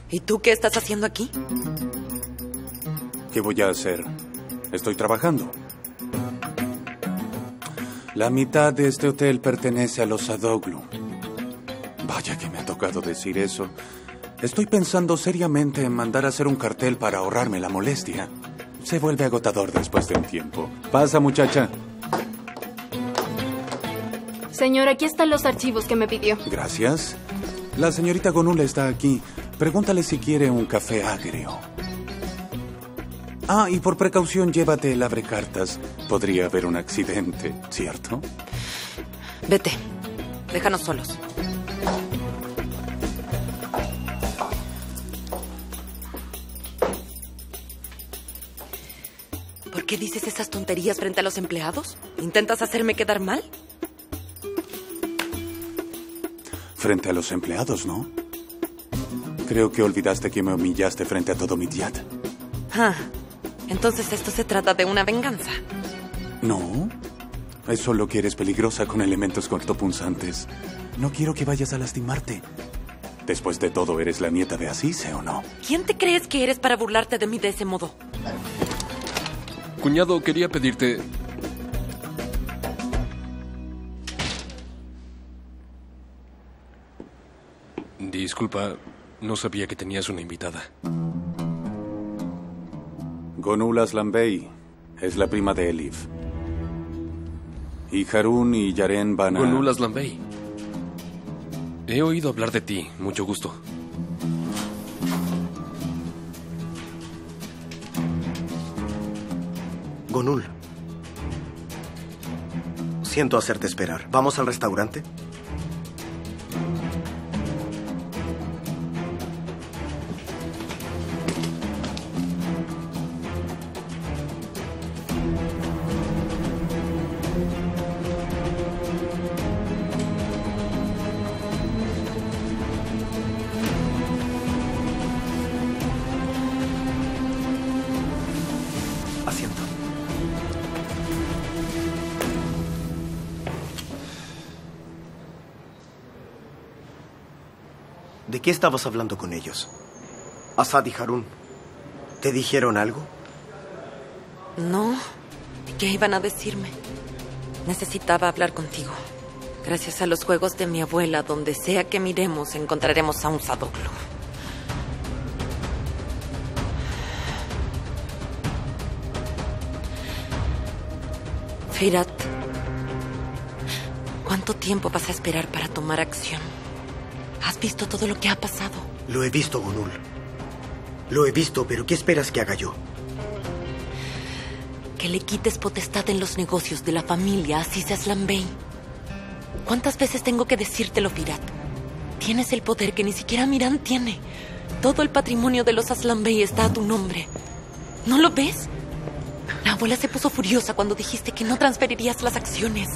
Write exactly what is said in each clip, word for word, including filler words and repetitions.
¿Y tú qué estás haciendo aquí? ¿Qué voy a hacer? Estoy trabajando. La mitad de este hotel pertenece a los Adoglu. Vaya que me ha tocado decir eso. Estoy pensando seriamente en mandar a hacer un cartel para ahorrarme la molestia. Se vuelve agotador después de un tiempo. Pasa, muchacha. Señor, aquí están los archivos que me pidió. Gracias. La señorita Gonul está aquí. Pregúntale si quiere un café agrio. Ah, y por precaución llévate el abrecartas. Podría haber un accidente, ¿cierto? Vete. Déjanos solos. ¿Por qué dices esas tonterías frente a los empleados? ¿Intentas hacerme quedar mal? Frente a los empleados, ¿no? Creo que olvidaste que me humillaste frente a todo Midyat. Ah, entonces esto se trata de una venganza. No, es solo que eres peligrosa con elementos cortopunzantes. No quiero que vayas a lastimarte. Después de todo, ¿eres la nieta de Azize o no? ¿Quién te crees que eres para burlarte de mí de ese modo? Cuñado, quería pedirte... Disculpa, no sabía que tenías una invitada. Gonul Aslan Bey es la prima de Elif. Y Harun y Yaren van a... Gonul Aslan Bey. He oído hablar de ti. Mucho gusto. Gonul. Siento hacerte esperar. ¿Vamos al restaurante? Asiento. ¿De qué estabas hablando con ellos? Asad y Harun, ¿te dijeron algo? No. ¿Qué iban a decirme? Necesitaba hablar contigo. Gracias a los juegos de mi abuela, donde sea que miremos, encontraremos a un Sadoglu. Firat, ¿cuánto tiempo vas a esperar para tomar acción? ¿Has visto todo lo que ha pasado? Lo he visto, Gonul. Lo he visto, pero ¿qué esperas que haga yo? Que le quites potestad en los negocios de la familia Aziz Aslan Bey. ¿Cuántas veces tengo que decírtelo, Firat? Tienes el poder que ni siquiera Miran tiene. Todo el patrimonio de los Aslan Bey está a tu nombre. ¿No lo ves? La abuela se puso furiosa cuando dijiste que no transferirías las acciones.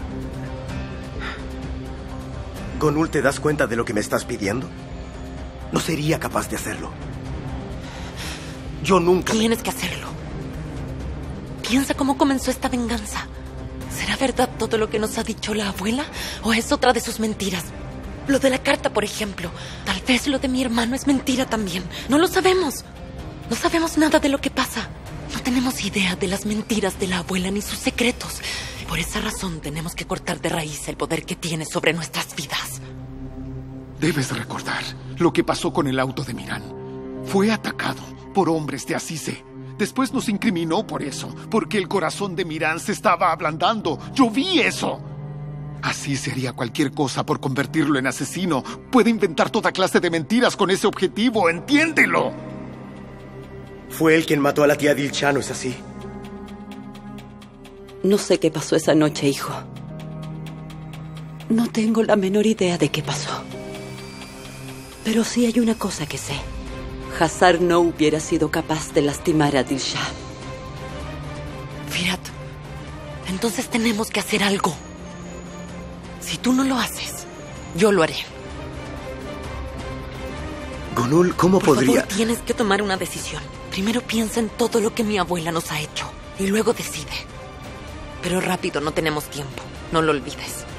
Gonul, ¿te das cuenta de lo que me estás pidiendo? No sería capaz de hacerlo. Yo nunca... Tienes que hacerlo. Piensa cómo comenzó esta venganza. ¿Será verdad todo lo que nos ha dicho la abuela? ¿O es otra de sus mentiras? Lo de la carta, por ejemplo. Tal vez lo de mi hermano es mentira también. No lo sabemos. No sabemos nada de lo que pasa. No tenemos idea de las mentiras de la abuela ni sus secretos. Por esa razón tenemos que cortar de raíz el poder que tiene sobre nuestras vidas. Debes recordar lo que pasó con el auto de Miran. Fue atacado por hombres de Azize. Después nos incriminó por eso, porque el corazón de Miran se estaba ablandando. Yo vi eso. Azize haría cualquier cosa por convertirlo en asesino. Puede inventar toda clase de mentiras con ese objetivo, entiéndelo. Fue él quien mató a la tía Dilshan, ¿no es así? No sé qué pasó esa noche, hijo. No tengo la menor idea de qué pasó. Pero sí hay una cosa que sé. Hasar no hubiera sido capaz de lastimar a Dilshan. Firat, entonces tenemos que hacer algo. Si tú no lo haces, yo lo haré. Gonul, ¿cómo Por podría...? favor, tienes que tomar una decisión. Primero piensa en todo lo que mi abuela nos ha hecho y luego decide. Pero rápido, no tenemos tiempo. No lo olvides.